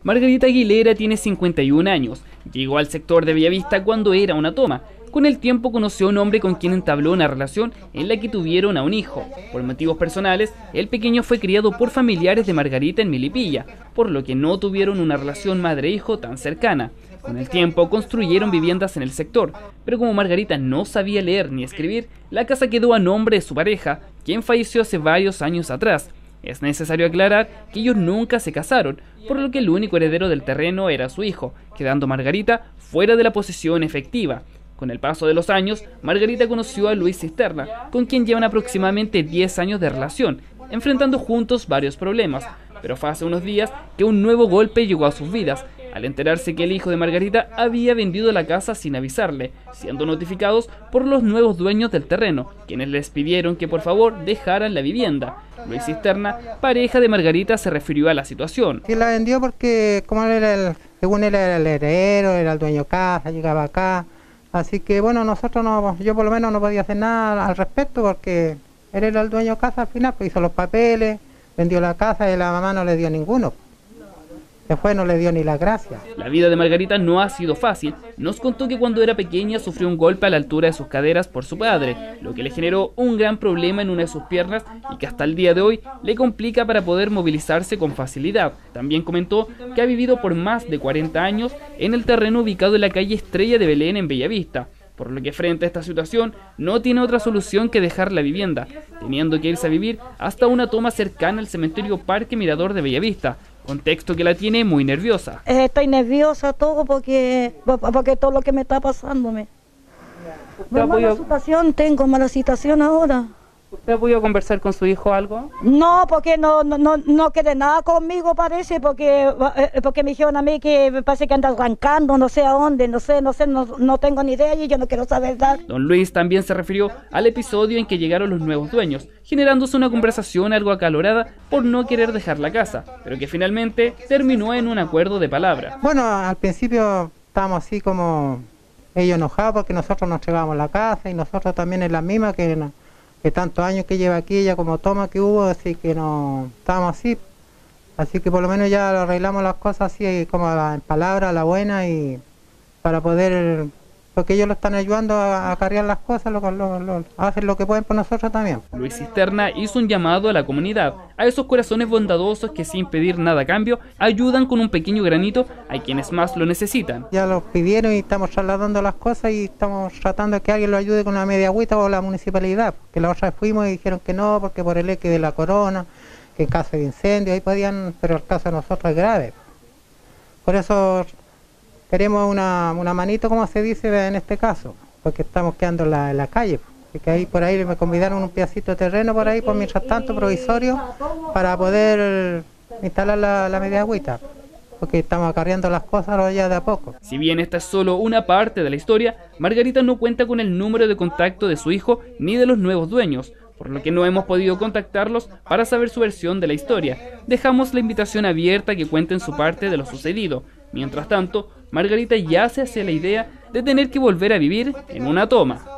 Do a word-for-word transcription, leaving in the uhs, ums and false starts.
Margarita Aguilera tiene cincuenta y un años. Llegó al sector de Bellavista cuando era una toma. Con el tiempo conoció a un hombre con quien entabló una relación en la que tuvieron a un hijo. Por motivos personales, el pequeño fue criado por familiares de Margarita en Melipilla, por lo que no tuvieron una relación madre-hijo tan cercana. Con el tiempo construyeron viviendas en el sector, pero como Margarita no sabía leer ni escribir, la casa quedó a nombre de su pareja, quien falleció hace varios años atrás. Es necesario aclarar que ellos nunca se casaron, por lo que el único heredero del terreno era su hijo, quedando Margarita fuera de la posesión efectiva. Con el paso de los años, Margarita conoció a Luis Cisterna, con quien llevan aproximadamente diez años de relación, enfrentando juntos varios problemas. Pero fue hace unos días que un nuevo golpe llegó a sus vidas, al enterarse que el hijo de Margarita había vendido la casa sin avisarle, siendo notificados por los nuevos dueños del terreno, quienes les pidieron que por favor dejaran la vivienda. Luis Cisterna, pareja de Margarita, se refirió a la situación. Sí, la vendió porque como él era el, según él era el heredero, era el dueño de casa, llegaba acá. Así que bueno, nosotros no, yo por lo menos no podía hacer nada al respecto porque él era el dueño de casa al final, pues hizo los papeles, vendió la casa y la mamá no le dio ninguno. Después no le dio ni la gracia. La vida de Margarita no ha sido fácil. Nos contó que cuando era pequeña sufrió un golpe a la altura de sus caderas por su padre, lo que le generó un gran problema en una de sus piernas y que hasta el día de hoy le complica para poder movilizarse con facilidad. También comentó que ha vivido por más de cuarenta años en el terreno ubicado en la calle Estrella de Belén en Bellavista, por lo que frente a esta situación no tiene otra solución que dejar la vivienda, teniendo que irse a vivir hasta una toma cercana al cementerio Parque Mirador de Bellavista, contexto que la tiene muy nerviosa. Estoy nerviosa todo porque, porque todo lo que me está pasándome. Mala podido... situación tengo, mala situación ahora. ¿Usted ha podido conversar con su hijo algo? No, porque no, no, no, no quiere nada conmigo, parece, porque, porque me dijeron a mí que parece que anda arrancando, no sé a dónde, no sé, no sé, no, no tengo ni idea y yo no quiero saber nada. Don Luis también se refirió al episodio en que llegaron los nuevos dueños, generándose una conversación algo acalorada por no querer dejar la casa, pero que finalmente terminó en un acuerdo de palabra. Bueno, al principio estábamos así como ellos enojados porque nosotros nos llevábamos la casa y nosotros también en la misma que... No, que tantos años que lleva aquí, ella como toma que hubo, así que no estábamos así, así que por lo menos ya arreglamos las cosas así como en palabras, a la buena, y para poder, porque ellos lo están ayudando a, a cargar las cosas, lo, lo, lo, hacen lo que pueden por nosotros también. Luis Cisterna hizo un llamado a la comunidad, a esos corazones bondadosos que sin pedir nada a cambio, ayudan con un pequeño granito a quienes más lo necesitan. Ya lo pidieron y estamos trasladando las cosas y estamos tratando de que alguien lo ayude con una media agüita o la municipalidad, que la otra vez fuimos y dijeron que no, porque por el eque de la corona, que en caso de incendio, ahí podían, pero el caso de nosotros es grave. Por eso queremos una, una manito, como se dice en este caso, porque estamos quedando en la, en la calle. Así que ahí por ahí me convidaron un pedacito de terreno por ahí, por mientras tanto, provisorio, para poder instalar la, la media agüita, porque estamos acarreando las cosas ya de a poco. Si bien esta es solo una parte de la historia, Margarita no cuenta con el número de contacto de su hijo ni de los nuevos dueños, por lo que no hemos podido contactarlos para saber su versión de la historia. Dejamos la invitación abierta a que cuenten su parte de lo sucedido. Mientras tanto, Margarita ya se hace la idea de tener que volver a vivir en una toma.